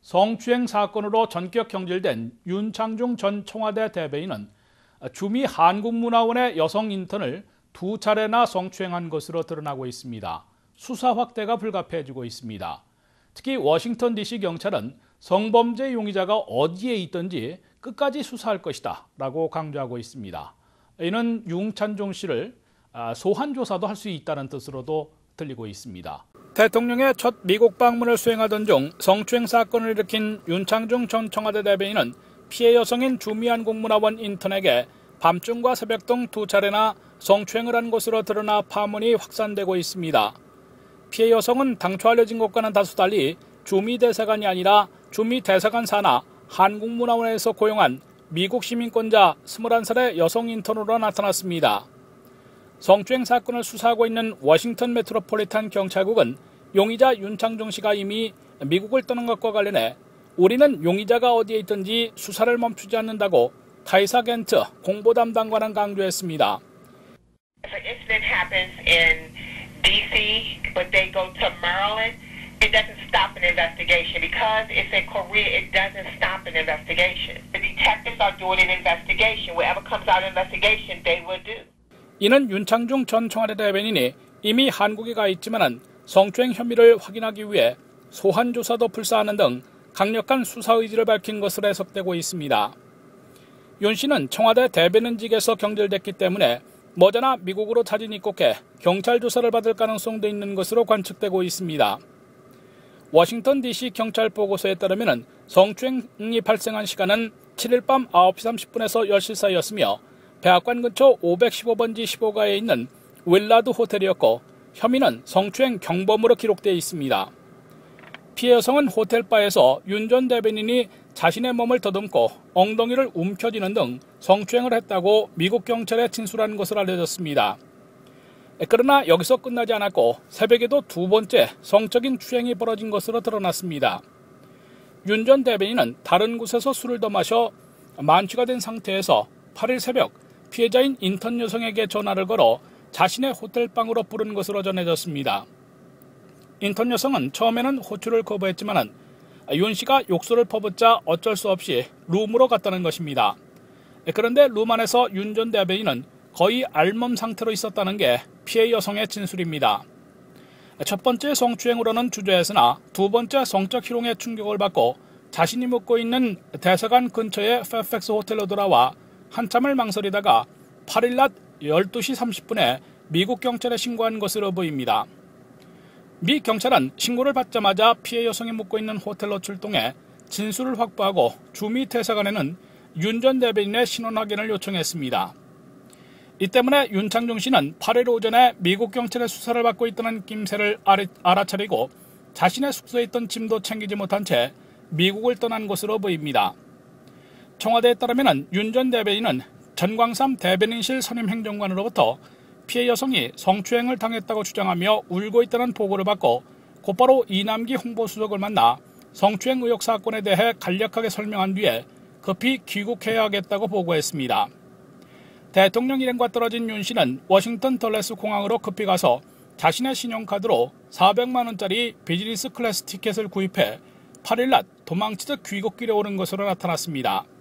성추행 사건으로 전격 경질된 윤창중 전 청와대 대변인은 주미 한국문화원의 여성 인턴을 2차례나 성추행한 것으로 드러나고 있습니다. 수사 확대가 불가피해지고 있습니다. 특히 워싱턴 DC 경찰은 성범죄 용의자가 어디에 있든지 끝까지 수사할 것이다 라고 강조하고 있습니다. 이는 윤창중 씨를 소환 조사도 할 수 있다는 뜻으로도 들리고 있습니다. 대통령의 첫 미국 방문을 수행하던 중 성추행 사건을 일으킨 윤창중 전 청와대 대변인은 피해 여성인 주미 한국문화원 인턴에게 밤중과 새벽 등 2차례나 성추행을 한 것으로 드러나 파문이 확산되고 있습니다. 피해 여성은 당초 알려진 것과는 다소 달리 주미 대사관이 아니라 주미 대사관 산하 한국문화원에서 고용한 미국 시민권자 21살의 여성 인턴으로 나타났습니다. 성추행 사건을 수사하고 있는 워싱턴 메트로폴리탄 경찰국은 용의자 윤창중 씨가 이미 미국을 떠난 것과 관련해 우리는 용의자가 어디에 있든지 수사를 멈추지 않는다고 타이사 겐트 공보 담당관은 강조했습니다. If an incident happens in D.C. but they go to Maryland, it doesn't stop an investigation. Because it's in Korea, it doesn't stop an investigation. The detectives are doing an investigation. Whatever comes out of investigation, they will do. 이는 윤창중 전 청와대 대변인이 이미 한국에 가 있지만 성추행 혐의를 확인하기 위해 소환 조사도 불사하는 등 강력한 수사 의지를 밝힌 것으로 해석되고 있습니다. 윤 씨는 청와대 대변인직에서 경질됐기 때문에 머지나 미국으로 자진 입국해 경찰 조사를 받을 가능성도 있는 것으로 관측되고 있습니다. 워싱턴 DC 경찰 보고서에 따르면 성추행이 발생한 시간은 7일 밤 9시 30분에서 10시 사이였으며 백악관 근처 515번지 15가에 있는 윌라드 호텔이었고 혐의는 성추행 경범으로 기록되어 있습니다. 피해 여성은 호텔바에서 윤 전 대변인이 자신의 몸을 더듬고 엉덩이를 움켜쥐는 등 성추행을 했다고 미국 경찰에 진술한 것으로 알려졌습니다. 그러나 여기서 끝나지 않았고 새벽에도 2번째 성적인 추행이 벌어진 것으로 드러났습니다. 윤 전 대변인은 다른 곳에서 술을 더 마셔 만취가 된 상태에서 8일 새벽 피해자인 인턴 여성에게 전화를 걸어 자신의 호텔방으로 부른 것으로 전해졌습니다. 인턴 여성은 처음에는 호출을 거부했지만 윤 씨가 욕설을 퍼붓자 어쩔 수 없이 룸으로 갔다는 것입니다. 그런데 룸 안에서 윤 전 대변인은 거의 알몸 상태로 있었다는 게 피해 여성의 진술입니다. 첫 번째 성추행으로는 주저했으나 두 번째 성적 희롱에 충격을 받고 자신이 묵고 있는 대사관 근처의 페어팩스 호텔로 돌아와 한참을 망설이다가 8일 낮 12시 30분에 미국 경찰에 신고한 것으로 보입니다. 미 경찰은 신고를 받자마자 피해 여성이 묵고 있는 호텔로 출동해 진술을 확보하고 주미 대사관에는 윤 전 대변인의 신원 확인을 요청했습니다. 이 때문에 윤창중 씨는 8일 오전에 미국 경찰의 수사를 받고 있다는 낌새를 알아차리고 자신의 숙소에 있던 짐도 챙기지 못한 채 미국을 떠난 것으로 보입니다. 청와대에 따르면 윤 전 대변인은 전광삼 대변인실 선임 행정관으로부터 피해 여성이 성추행을 당했다고 주장하며 울고 있다는 보고를 받고 곧바로 이남기 홍보수석을 만나 성추행 의혹 사건에 대해 간략하게 설명한 뒤에 급히 귀국해야 하겠다고 보고했습니다. 대통령 일행과 떨어진 윤 씨는 워싱턴 덜레스 공항으로 급히 가서 자신의 신용카드로 400만 원짜리 비즈니스 클래스 티켓을 구입해 8일 낮 도망치듯 귀국길에 오른 것으로 나타났습니다.